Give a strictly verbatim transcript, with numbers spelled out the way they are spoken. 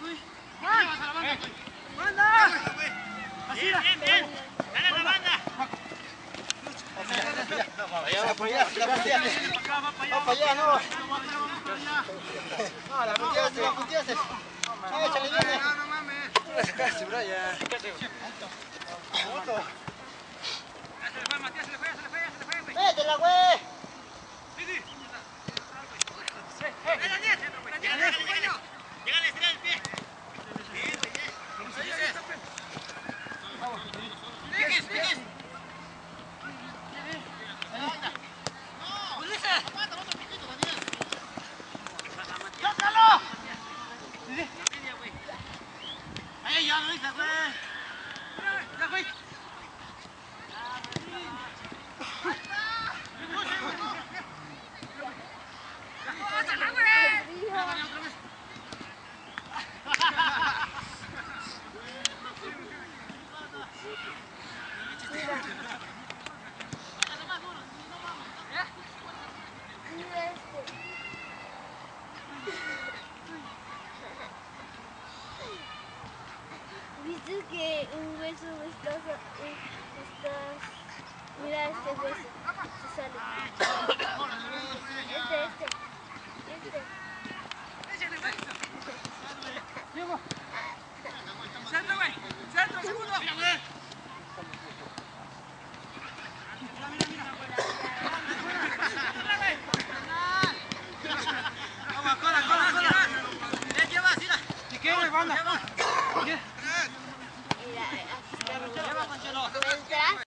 Bien, bien, bien. Dale a la banda. Va para allá, va para allá, no. No, la puteaste, la puteaste. Échale, viene. No, no mames. Casi, Brian. ¡Métela, güey! Llegale, estira el pie. Piques, piques. Ulises. ¡Sácalo! Ahí ya lo hice, güey. Ya fui. ¿Viste que un hueso está, estás, mira este hueso, se sale. Este, este, este. Centro, güey, centro, segundo.